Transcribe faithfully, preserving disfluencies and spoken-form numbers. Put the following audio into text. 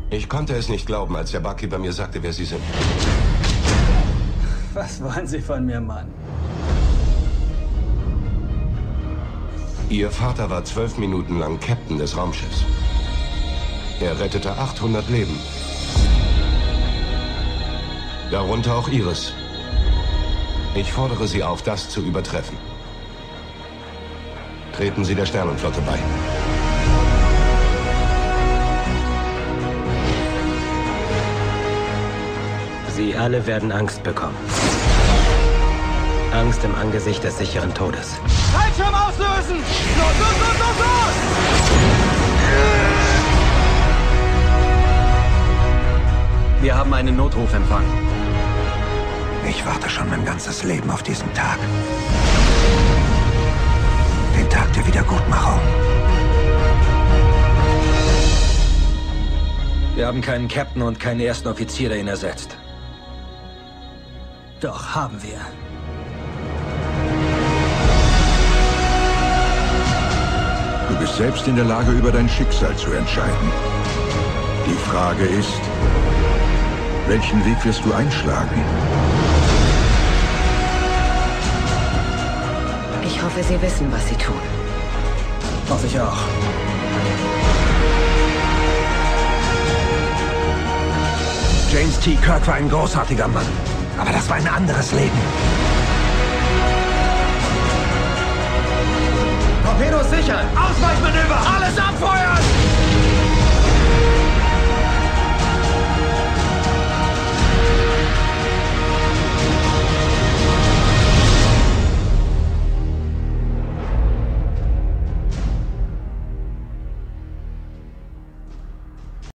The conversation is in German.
Ich konnte es nicht glauben, als der Barkeeper mir sagte, wer Sie sind. Was wollen Sie von mir, Mann? Ihr Vater war zwölf Minuten lang Captain des Raumschiffs. Er rettete achthundert Leben. Darunter auch Ihres. Ich fordere Sie auf, das zu übertreffen. Treten Sie der Sternenflotte bei. Sie alle werden Angst bekommen. Angst im Angesicht des sicheren Todes. Fallschirm auslösen! Los, los, los, los, los! Wir haben einen Notrufempfang. Ich warte schon mein ganzes Leben auf diesen Tag. Den Tag der Wiedergutmachung. Wir haben keinen Captain und keinen ersten Offizier, der ihn ersetzt. Doch, haben wir. Du bist selbst in der Lage, über dein Schicksal zu entscheiden. Die Frage ist, welchen Weg wirst du einschlagen? Ich hoffe, Sie wissen, was Sie tun. Hoffe ich auch. James T. Kirk war ein großartiger Mann. Aber das war ein anderes Leben. Torpedos sichern! Ausweichmanöver! Alles abfeuern!